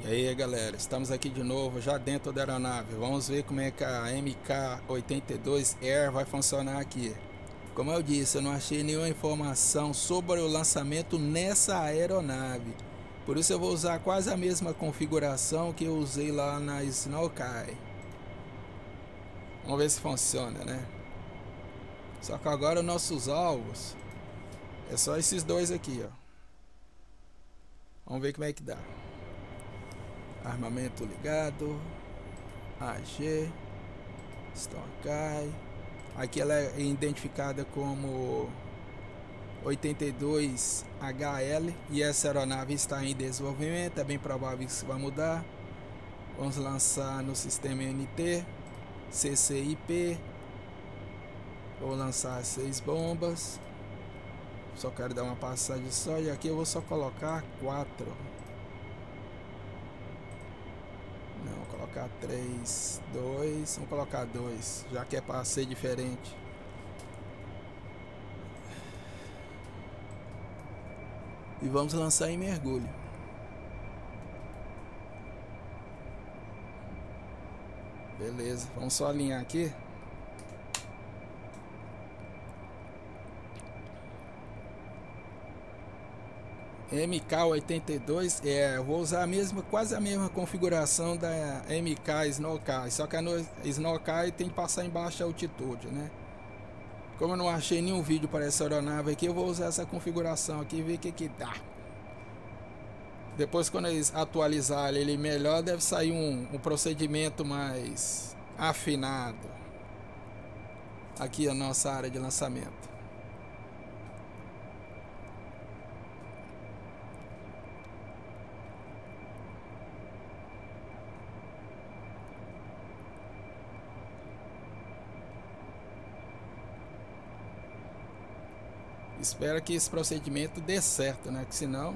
E aí galera, estamos aqui de novo já dentro da aeronave. Vamos ver como é que a MK-82 Air vai funcionar aqui. Como eu disse, eu não achei nenhuma informação sobre o lançamento nessa aeronave. Por isso eu vou usar quase a mesma configuração que eu usei lá na Snowkai. Vamos ver se funciona, né? Só que agora nossos alvos é só esses dois aqui, ó. Vamos ver como é que dá. Armamento ligado. AG. Snowkai. Aqui ela é identificada como 82HL e essa aeronave está em desenvolvimento, é bem provável que isso vai mudar. Vamos lançar no sistema NT, CCIP. Vou lançar 6 bombas. Só quero dar uma passagem só e aqui eu vou só colocar 4. Não, vou colocar 3, 2, vamos colocar 2, já que é para ser diferente. E vamos lançar em mergulho. Beleza, vamos só alinhar aqui. MK-82 eu vou usar quase a mesma configuração da MK Snowkai, só que a Snowkai tem que passar em baixa altitude, né? Como eu não achei nenhum vídeo para essa aeronave aqui, eu vou usar essa configuração aqui e ver o que dá. Depois, quando eles atualizarem ele melhor, deve sair um procedimento mais afinado. Aqui a nossa área de lançamento. Espero que esse procedimento dê certo, né? Que senão...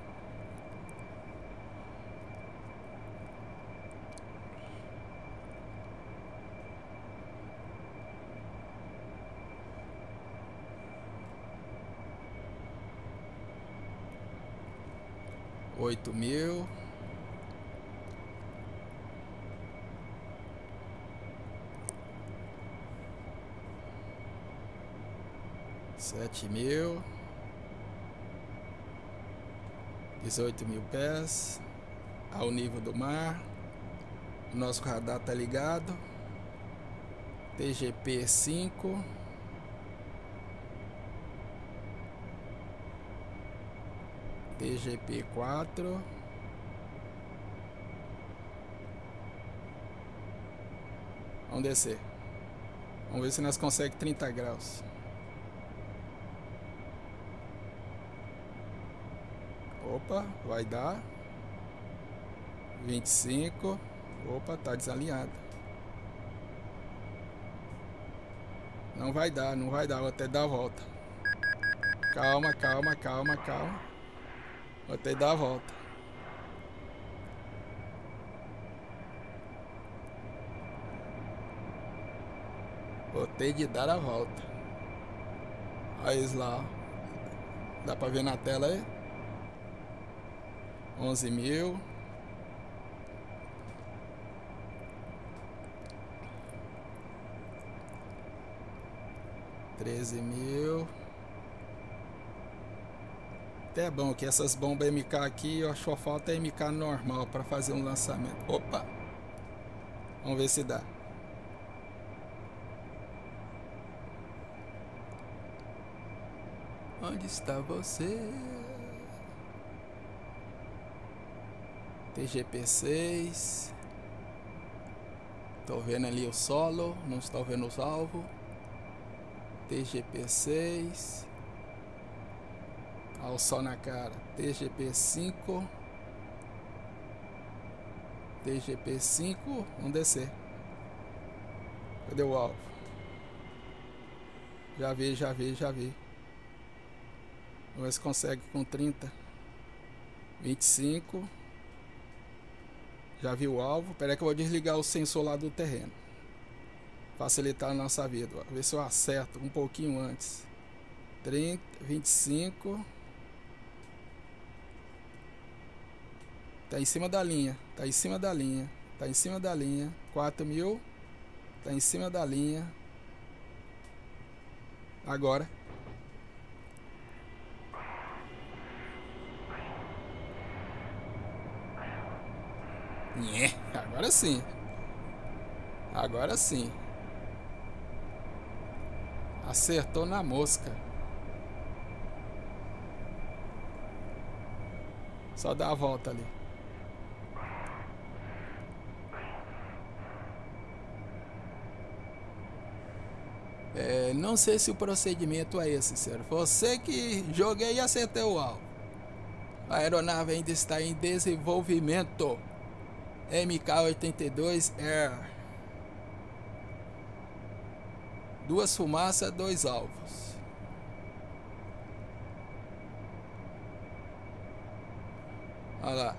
Oito mil. Sete mil. 18.000 pés ao nível do mar. O nosso radar tá ligado. TGP 5. TGP 4. Vamos descer. Vamos ver se nós conseguimos 30 graus. Opa, vai dar 25. Opa, tá desalinhado. Não vai dar, não vai dar. Vou até dar a volta. Calma, calma, calma, calma. Vou até dar a volta. Vou ter de dar a volta. Olha isso lá. Dá pra ver na tela aí? 11.000. 13.000. Até é bom que essas bombas MK aqui, eu acho que falta MK normal para fazer um lançamento. Opa! Vamos ver se dá. Onde está você? TGP 6. Tô vendo ali o solo, não estou vendo os alvos. TGP 6. Olha o sol na cara. TGP 5. TGP 5. Vamos descer. Cadê o alvo? Já vi, já vi, já vi. Vamos ver se consegue com 30. 25. Já vi o alvo. Espera que eu vou desligar o sensor lá do terreno. Facilitar a nossa vida. Ó. Ver se eu acerto um pouquinho antes. 30, 25. Tá em cima da linha. Tá em cima da linha. Tá em cima da linha. 4.000. Tá em cima da linha. Agora. Agora sim. Agora sim. Acertou na mosca. Só dá a volta ali. Não sei se o procedimento é esse, senhor. Você que joguei e acertei o alvo. A aeronave ainda está em desenvolvimento. MK-82R. 2 fumaças, 2 alvos. Olha lá.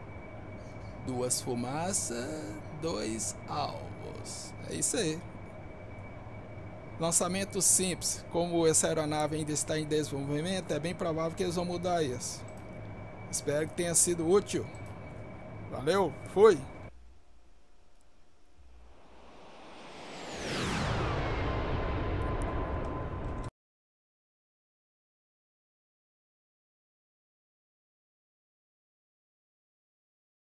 2 fumaças, 2 alvos. É isso aí. Lançamento simples. Como essa aeronave ainda está em desenvolvimento, é bem provável que eles vão mudar isso. Espero que tenha sido útil. Valeu, fui!